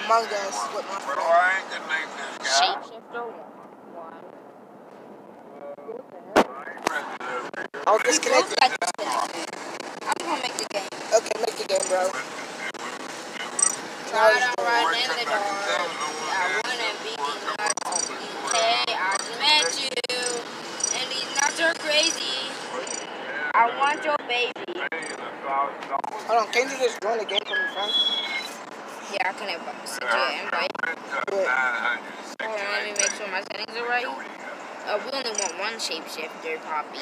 Among Us with my Bro, friend. I ain't gonna name this guy. Shapeshifter 1. I was disconnected. I'm gonna make the game. Okay, make the game, bro. Tried out right in the dark. I wanna be nuts. Hey, I just met you. And these nuts are crazy. I want your baby. Hold on, can't you just join the game from your phone? Yeah, I can send you an invite. Good. Hold on, let me make sure my settings are right. We only want one shapeshifter, Poppy.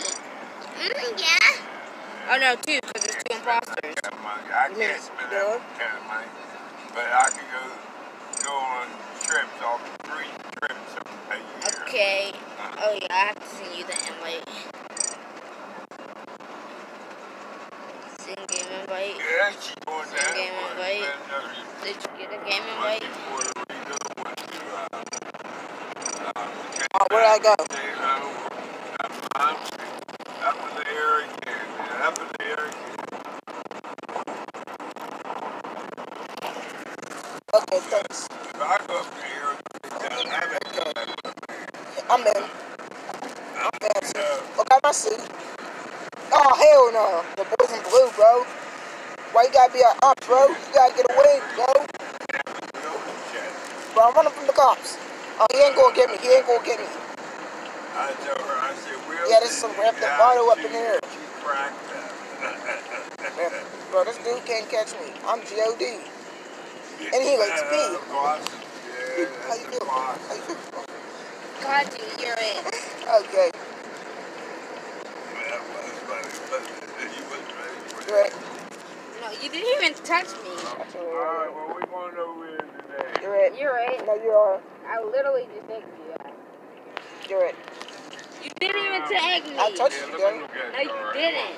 Yeah. Oh no, two, because there's two imposters. I can't spend that kind of money, but I can go on trips, all 3 trips a year. Okay. Oh yeah, I have to send you the invite. Send game invite. Yeah, she's doing Send that. game invite. Did you get a game invite? Where did I go? Up in the air again. Up in the air again. Okay, thanks. If I go up here, I'm in. I'm fancy. Oh, got my suit. Oh, hell no. The boys in blue, bro. Why you gotta be an op, bro? You gotta get away, bro. Bro, I'm running from the cops. Oh, he ain't gonna get me. He ain't gonna get me. I told her, I said, yeah, there's some wrapped up bottle up in there. Bro, this dude can't catch me. I'm G.O.D. And he likes me. Dude, how you feel? How you feel? God, dude, you're it. Okay. Right. No, you didn't even touch me. Alright, well, we going over here today. You're right. You're right. No, you are. I literally just tagged you. You're right. You didn't even tag me. I touched you, though. No, you didn't.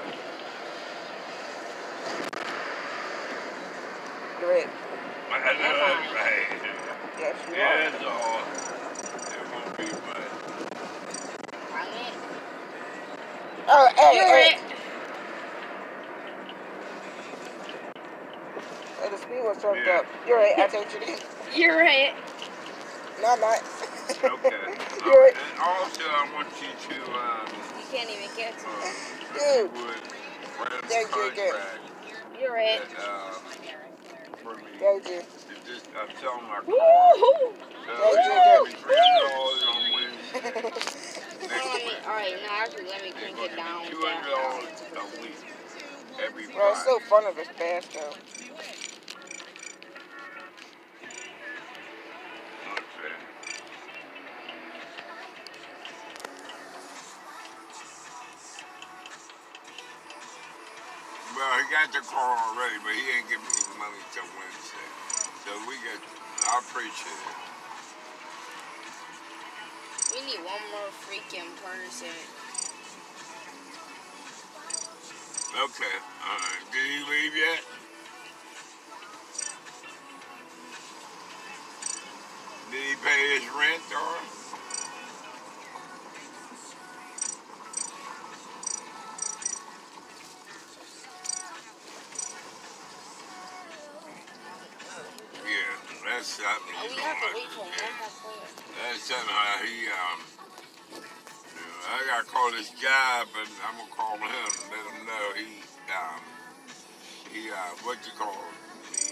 You're right. Right. Yes, you Yeah, are. it's all. It won't be much. Oh, hey, You're hey. it. Hey, the speed was turned up. You're right. I told you again. You're right. No, I'm not. Okay. You're right. And also, I want you to, You can't even catch me. Dude. Thank you again. You're right. For me. Thank you. I'm selling my car. Woohoo! So it's $300 on Wednesday. Alright, no, actually, let me crank it down. $200 a week. Every Bro, it's so fun of this fast, though. Well, he got the car already, but he ain't giving me money till Wednesday. So I appreciate it. We need one more freaking person. Okay, alright. Did he leave yet? Did he pay his rent, or? That's something. Oh, we have to wait for one more player. That's something how he, I gotta call this guy, but I'm gonna call him and let him know he what you call it?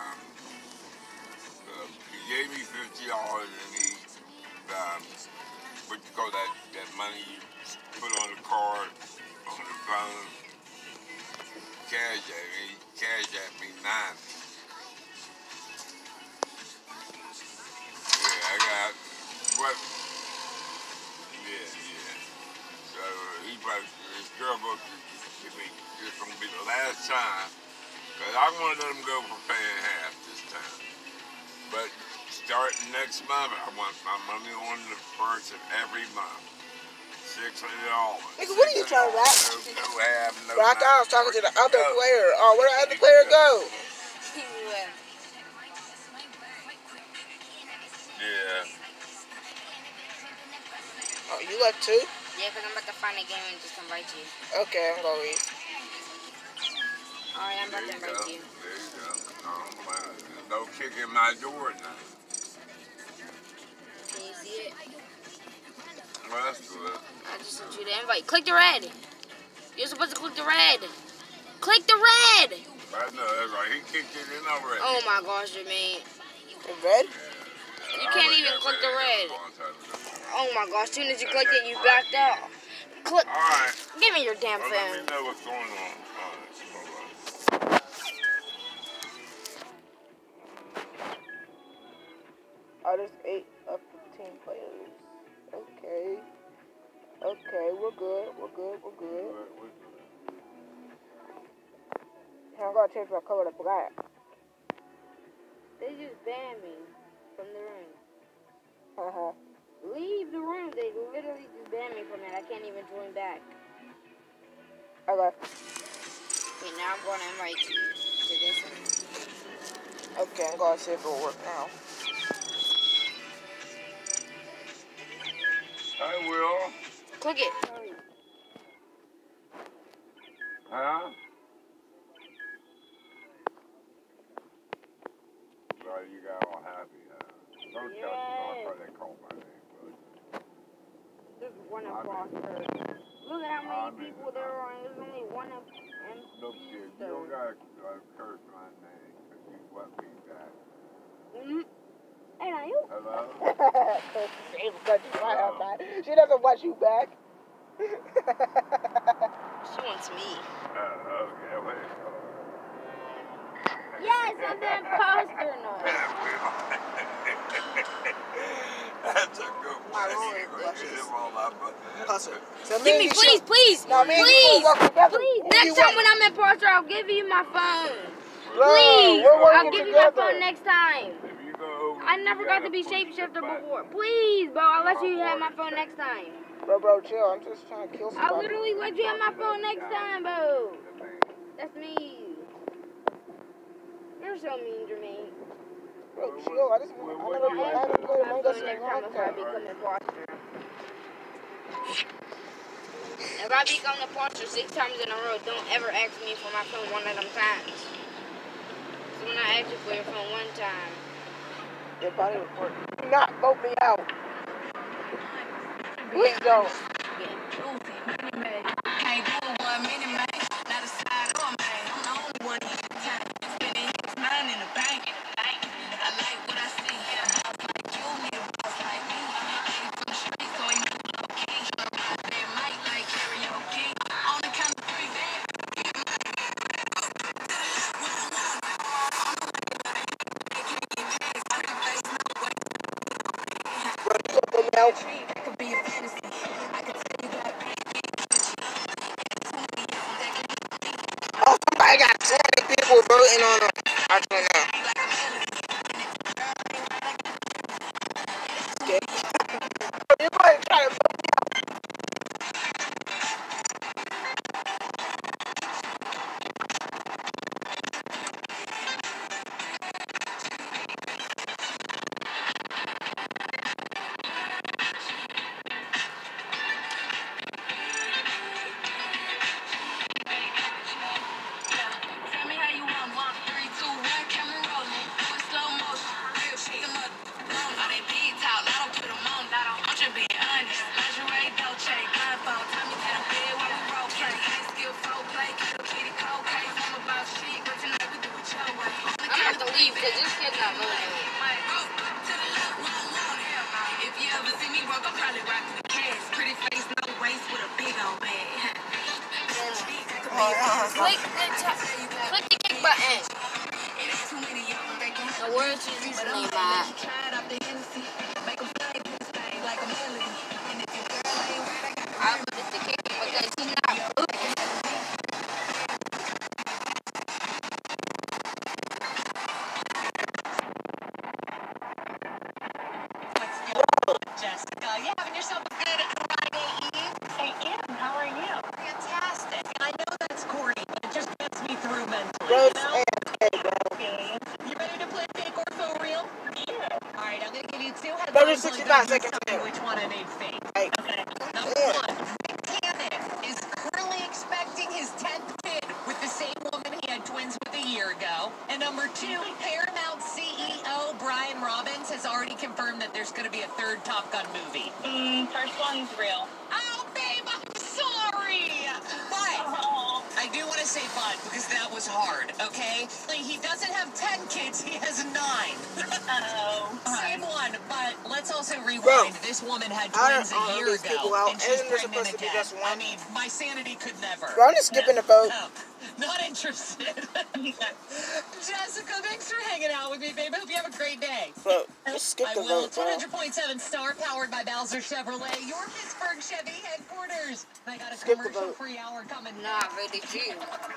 He gave me $50 and he, what you call that money you put on the card, on the phone, cash at me 90. Yeah, I got, what? Yeah. So this girl goes to me, it's gonna be the last time, because I want to let him go for paying half this time. But starting next month, I want my money on the first of every month. $600. Nigga, what are you trying to rap? No half, no Bro, I thought I was talking to the other player. Oh, where did the other player go? Yeah. Oh, you left too? Yeah, because I'm about to find a game and just invite you. Okay, I'm going to leave. Alright, I'm about to invite you. There you go. No, don't kick him my door now. Can you see it? Well, that's good. I just sent you the invite. Click the red. You're supposed to click the red. Click the red. I know, that's right. He kicked it in already. Oh my gosh, Jermaine. The red? You can't even click the red. Oh my gosh, as soon as you clicked it, you backed out. Click. Alright. Give me your damn Well, phone. let me know what's going on. Oh, there's 8 of 15 players. Okay. Okay, we're good. We're good. We're good. I'm gonna change my color to black. They just banned me from the room. Uh-huh. Leave the room. They literally just banned me from it. I can't even join back. Okay. Okay, now I'm going to invite you to this one. Okay, I'm gonna see if it'll work now. I will. Click it. Huh? So you got all happy, huh? Don't tell me why they call my name, but There's one imposter. Look at how many people there are, and there's only one imposter. look, you don't got to curse my name, because you want me back. Hey, now you. Hello? She doesn't want you back. She wants me. Okay, wait. Yes, I'm the imposter now. That's a good one. My Lord, Give me, please, please, No, please, together. please. Next time when I'm imposter, I'll give you my phone. Bro, Please, we're working I'll give you my together. phone next time. I never got to be shapeshifter before. Please, bro, I'll let you have my phone next time. Bro, chill. I'm just trying to kill somebody. I'll literally let you have my phone next time, bro. That's me. You're so mean, Jermaine. Bro, chill. I just want to play the Among Us Next in time if I become imposter. If I become an imposter 6 times in a row, don't ever ask me for my phone one of them times. So when I ask you for your phone one time. Your body report. Do not vote me out. Please don't. Now. Oh, somebody got 20 people voting on them. I don't know. Okay. You're going to try to vote me out. Because this kid's not voting. If you ever see me walk, I'm probably rocking the cash. Pretty face, no waist with a big old bag. Click the kick button. So where's your username at? I put it to kick him because he's not moving. Jessica, you having yourself a good Friday Eve? I am. How are you? Fantastic. I know that's corny, but it just gets me through mentally. Bro, You know? hey, You ready to play fake or for real? Yeah. All right, I'm gonna give you 2 headlines. Bro, there's 69 seconds Tell me which one I made fake. Hey. Okay. Number 1, Nick Cannon is currently expecting his 10th kid with the same woman he had twins with a year ago. And number 2, Paramount CEO Cruise has already confirmed that there's going to be a third Top Gun movie. First one's real. Oh, babe, I'm sorry. But I do want to say but, because that was hard, okay? He doesn't have 10 kids, he has 9. Same one, but let's also rewind. Bro, this woman had twins a year these people ago, out, and she's and they're pregnant supposed to be again. just one. I mean, my sanity could never. Bro, I'm just skipping the vote. No, not interested. Jessica, thanks for hanging out with me, babe. I hope you have a great day. Bro, just skip I the will. vote, bro. 100.7 Star, powered by Bowser Chevrolet, your Pittsburgh Chevy headquarters. I got a Skip the vote. commercial-free hour coming. Not really true.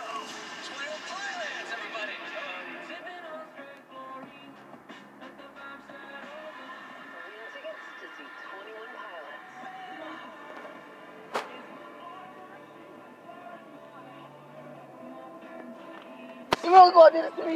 You really gonna do this to me?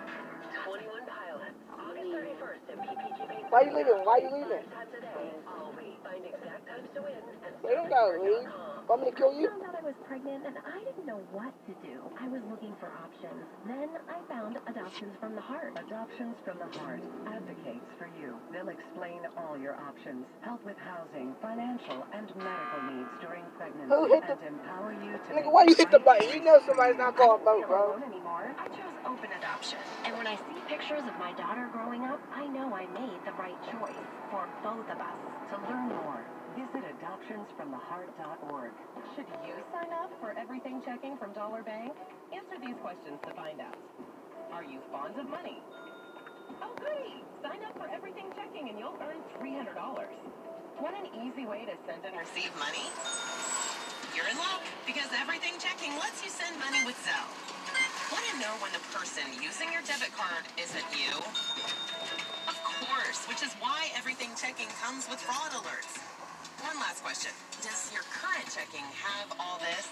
21 pilots, August 31st at PPG. Why you leaving? Why you leaving? Find exact times to win and They don't gotta leave. Want me to kill you? I found out I was pregnant and I didn't know what to do. I was looking for options. Then I found Adoptions from the Heart. Adoptions from the Heart advocates for you. They'll explain all your options, help with housing, financial, and medical needs during pregnancy, Who hit the... and empower you to Nigga, make why you hit the right button? You know somebody's not gonna vote, bro. Anymore. I chose open adoption. And when I see pictures of my daughter growing up, I know I made the right choice for both of us. To learn more, visit adoptionsfromtheheart.org. Should you sign up for everything checking from Dollar Bank? Answer these questions to find out. Are you fond of money? Oh, goody! Sign up for everything checking and you'll earn $300. Want an easy way to send and receive money? You're in luck, because everything checking lets you send money with Zelle. Want to know when the person using your debit card isn't you? Of course, which is why everything checking comes with fraud alerts. One last question. Does your current checking have all this?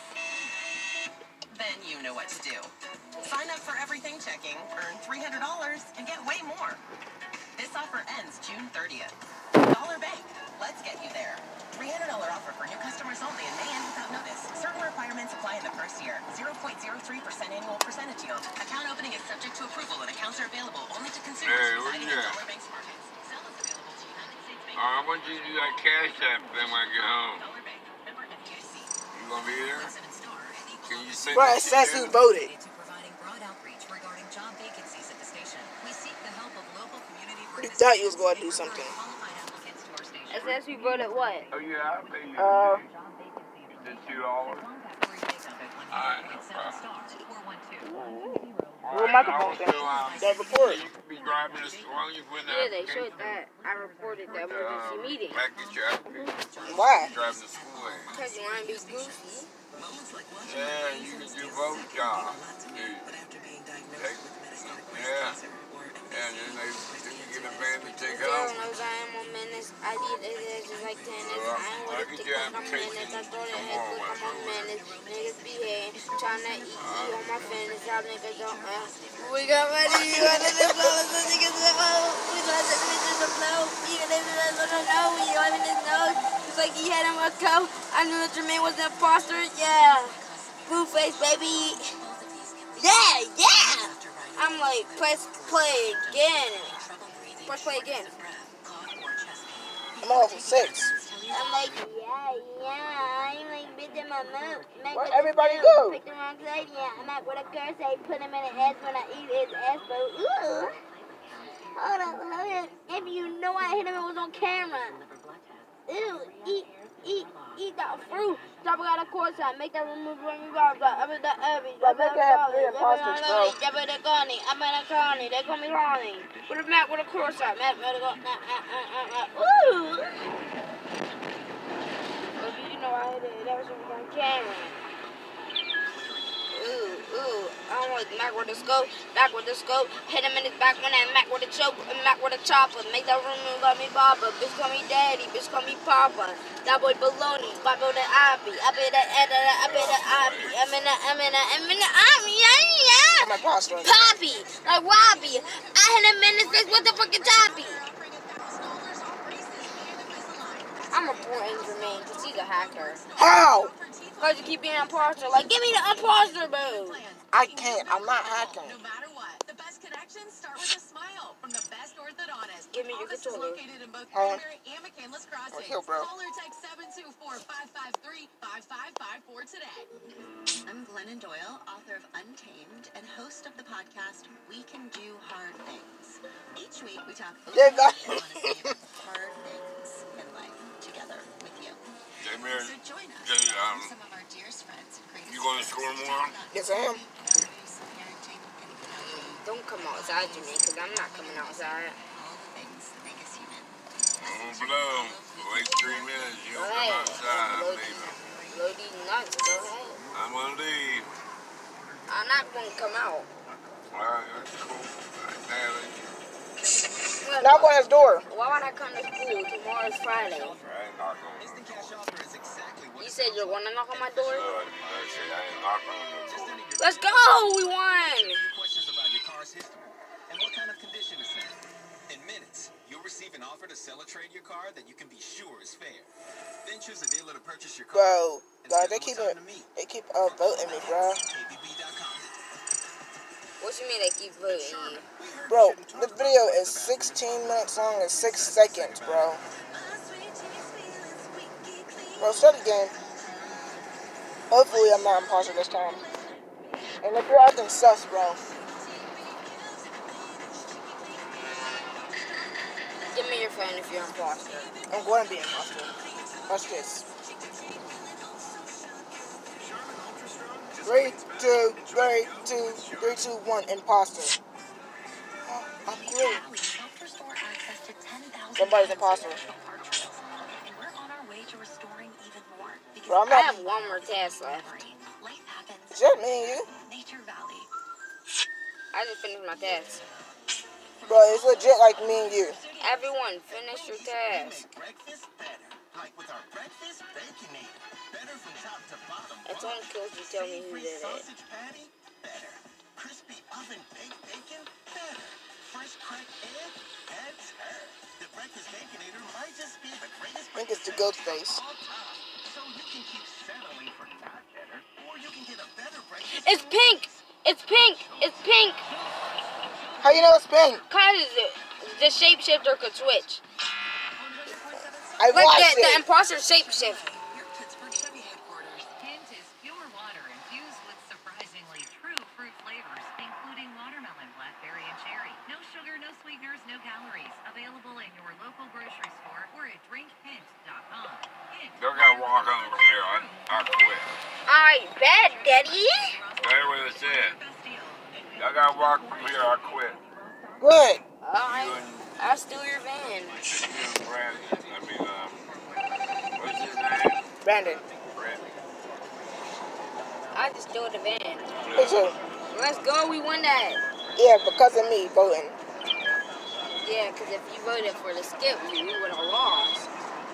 Then you know what to do. Sign up for everything checking, earn $300, and get way more. This offer ends June 30th. Dollar Bank, let's get you there. $300 offer for new customers only and may end without notice. Certain requirements apply in the first year. 0.03% annual percentage yield. Account opening is subject to approval and accounts are available only to consumers residing in Dollar Bank's markets. Sell is available to United States Bank. I want you to do that cash app thing when I get home. Dollar Bank, member FDIC. You gonna be there? Can you send Bro, it it says to who me? voted. To providing broad outreach regarding job vacancies at the station. We seek the help of local community You thought you was gonna do something. qualified applicants to our station. It says who voted what? Oh yeah, I'll pay you. You did $2. Alright, no problem. Well, microphone thing. That report. You could be driving this while you put Yeah, they showed that. I reported the emergency meeting. package your application. Why? Driving to school. Because you want to be goofy. Yeah, you can do both jobs. Yeah. And then you get a van to take Girl off. knows I am a menace. I did it just like tennis. I ain't with a tick like I'm menace. I throw the head quick, I'm a menace. Niggas be hating, tryna eat on my finish. Y'all niggas don't we got money, you under the flow. So niggas go, we let the bitches flow. Even if it doesn't know, we live in his nose. Just like he had him a coat. I knew that Jermaine was an imposter, yeah. Blueface, baby. Yeah, yeah. I'm like, press play again. Press play again. I'm off 6. I'm like, yeah. I'm like, bitch in my mouth. Where'd everybody go? Pick the wrong side, yeah. I'm at with a curse, I put him in an ass when I eat his ass, bro. Ooh. Hold on. If you know I hit him, it was on camera. Ew, eat that fruit. Drop it out of course, I make that remove when you got that. I'm in the heavy. But they can have 3 imposters, bro. I'm in the Connie. I'm in a Connie. They call me Ronnie. With a Mac with a course, I Mac with a go. Ooh. You know I hit it. That was on camera. Ooh. I'm like Mac with a scope, back with the scope. Hit him in his back when I Mac with a choke, and Mac with a chopper. Make that room and call me Baba. Bitch call me Daddy, bitch call me Papa. That boy baloney, Baba the Abby. I be the Abby. I'm in the Abby. Yeah. I'm a imposter. Poppy, like Robbie. I hit him in his face with the fucking toppy. I'm reporting Jermaine because he's a hacker. How? Because you keep being an imposter. Like, give me the imposter move. I can't. I'm not hacking. No matter what, the best connections start with a smile from the best orthodontist. Give me your Office is located in both Hold on. Cranberry and McCandless What's Crossings. up, bro? Call or text 724-553-5554 today. I'm Glennon Doyle, author of Untamed and host of the podcast We Can Do Hard Things. Each week we talk Yeah, openly guys. and honestly about hard things in life together with you. Jamie, So join us. Jay, Some of our dearest friends and greatest you going to school tomorrow? Yes, I am. values, parenting, and family. Don't come outside to me, because I'm not coming outside. All the things that make us human. Oh, below. Wait 3 minutes. You don't come outside. I'm leaving. Blow these nuts, go ahead. I'm going to leave. I'm not going to come out. All right, that's cool. Natalie. Knock on his door. Why would I come to school? Tomorrow's Friday. I ain't knocking on Instant Cash Offer is exactly what You said you're going to knock on my door? I ain't knocking on no Just door. enter your Let's go! We won! few questions about your car's history and what kind of condition it's in. In minutes, you'll receive an offer to sell or trade your car that you can be sure is fair. Then choose a dealer to purchase your car. Bro, and guys, they schedule a keep time to meet. voting me, bro. KBB.com. What you mean they keep voting you? Bro, this video is 16 minutes long and 6 seconds, bro. Bro, start the game. Hopefully I'm not imposter this time. And if you're acting sus, bro. Give me your phone if you're imposter. I'm going to be imposter. Watch this. 3, 2, 3, 2, 3, 2, 1, imposter. Oh, I'm great. Somebody's imposter. And we're on our way to restoring even more. Because Bro, I'm I not. have one more task left. life happens It's just me and you. in Nature Valley. I just finished my task. Bro, it's legit like me and you. Everyone, finish your task. Breakfast better. Like with our breakfast baconator. Better from top to bottom. If someone kills you, tell me who did it. Sausage patty? Better. Crispy oven baked bacon? Better. Fresh cracked egg? That's her. The breakfast baconator might just be the greatest I think it's the breakfast ghost face. of all time. So you can keep settling for not better, or you can get a better breakfast. It's pink! It's pink! It's pink! How you know it's pink? Cause the shapeshifter could switch. I Like watched the it. imposter shapeshift. Your Pittsburgh Chevy headquarters. Hint is pure water infused with surprisingly true fruit flavors, including watermelon, blackberry, and cherry. No sugar, no sweeteners, no calories. Available in your local grocery store or at drinkhint.com. Hint. Y'all gotta walk on from here. I quit. I bet, Daddy. That's what it said. Y'all gotta walk from here. I quit. Good. Alright, I'll steal your van. You and Brandon. What's his name? Brandon. Brandon. I just stole the van. Me too. Let's go, we won that. Yeah, because of me voting. Yeah, because if you voted for the skip, you would have lost.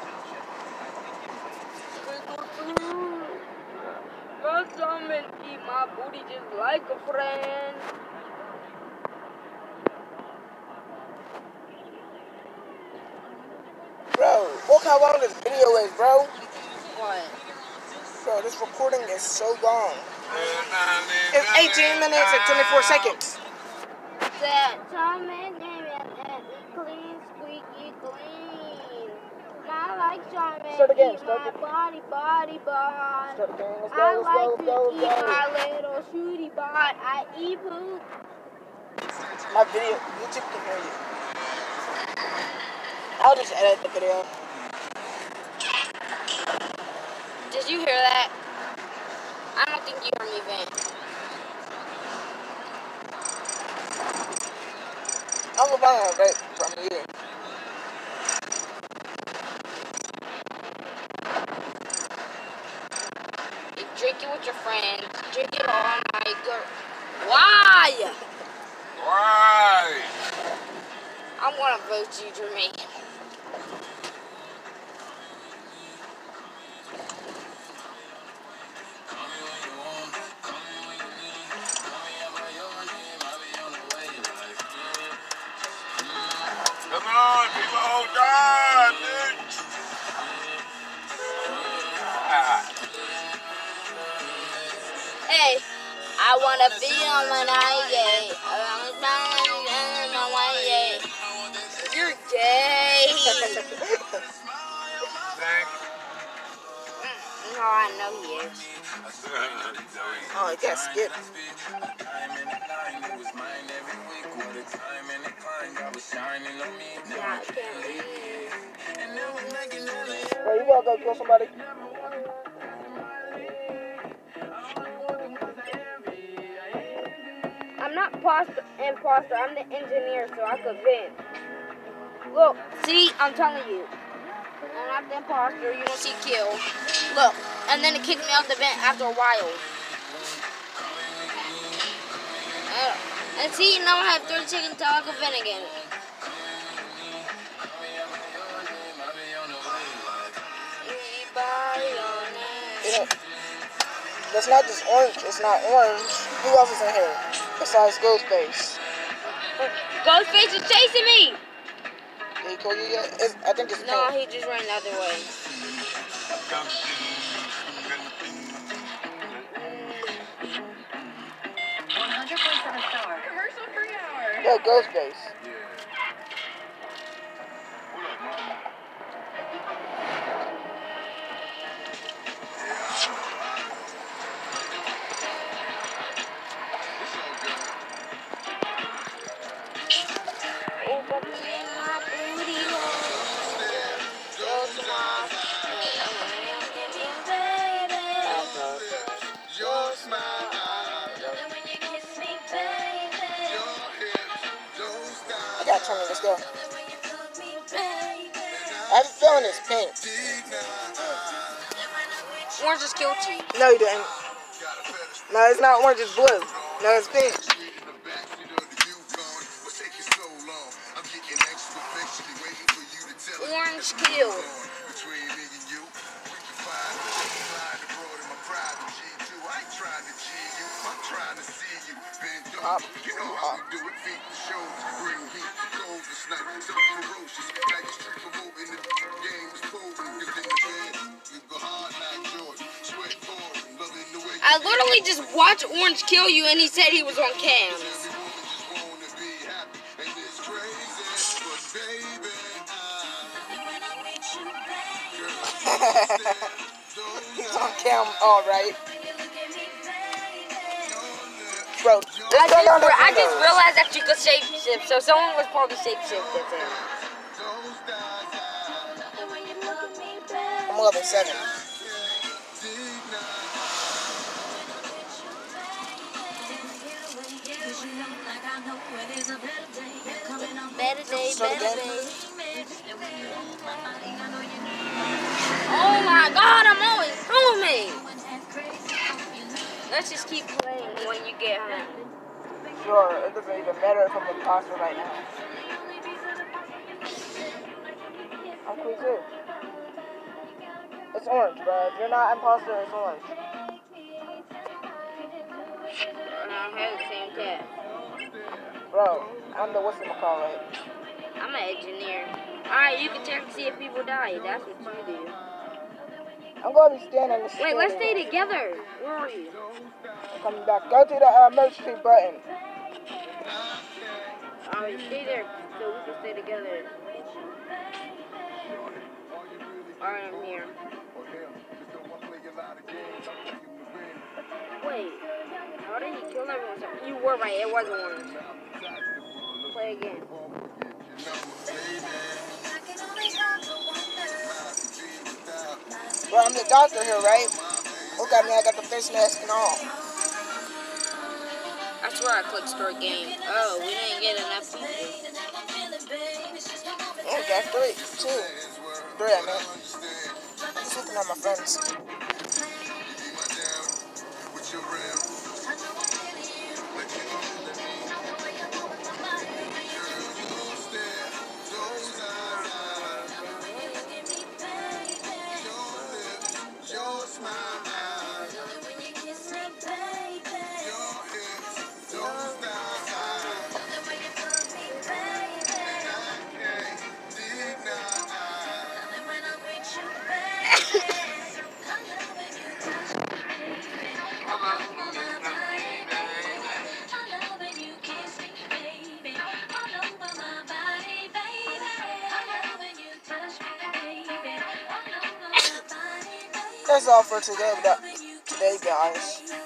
Go some and eat my booty just like a friend. Bro, look how long this video is, bro. What? Bro, this recording is so long. It's 18 minutes and 24 seconds. That Tom and clean, squeaky clean. I like Tom and Start again, eat start my again. body. Start again. Let's I go, like let's go, to let's eat go, let's go. my little shooty bot. I eat poop. My video, YouTube can hear you. I'll just edit the video. Did you hear that? I don't think you heard me vent. I'm gonna buy a vape from you. You drink it with your friends. Drink it all night. Why? Why? I'm gonna vote you, Jermaine. Come on, people, hold on, dude. Hey, I wanna feel when I get. You're gay. Thank No, I know he is. Oh, he got skipped. Yeah, I can't leave. Bro, you gotta go kill somebody? I'm not imposter, I'm the engineer, so I could vent. Look, see, I'm telling you. I'm not the imposter, you don't see kill. Look, and then it kicked me out the vent after a while. And see, now I have 30 seconds until I can vent again. Yeah. That's not just orange. It's not orange. Who else is in here besides Ghostface? Ghostface is chasing me! Did he kill you yet? I think it's No, pink. he just ran the other way. 100.7 star. Commercial free hour. Yeah, Ghostface. I gotta turn it. Let's go. I have a feeling it's pink. Orange is guilty. No, you didn't. No, it's not orange. It's blue. No, it's pink. Orange kill. I literally just watched Orange kill you and he said he was on cam. He's on cam, alright. Bro, I just realized that you could shapeshift, so someone was probably shapeshifted him. I'm level 7. Better day, Start better again. day. Oh my god, I'm always through me. Let's just keep playing when you get home. Sure, it doesn't even matter if I'm a imposter right now. I'm cool too. It's orange, bro. If you're not imposter, it's orange. And I have the same cat. Bro, I'm the whatchamacallit. I'm an engineer. Alright, you can check to see if people die. That's what you do. I'm gonna be standing in the Wait, let's stay together. Where are you? I'm coming back. Go to the emergency button. Alright, stay there so we can stay together. Alright, I'm here. Wait, how did he kill everyone? You were right, it was orange. Play again. Bro, I'm the doctor here, right? Look at me, I got the face mask and all. That's where I clicked start game. Oh, we didn't get enough people. Oh, got 3, 2, 3, I mean. Just looking at my friends. That's all for today, guys.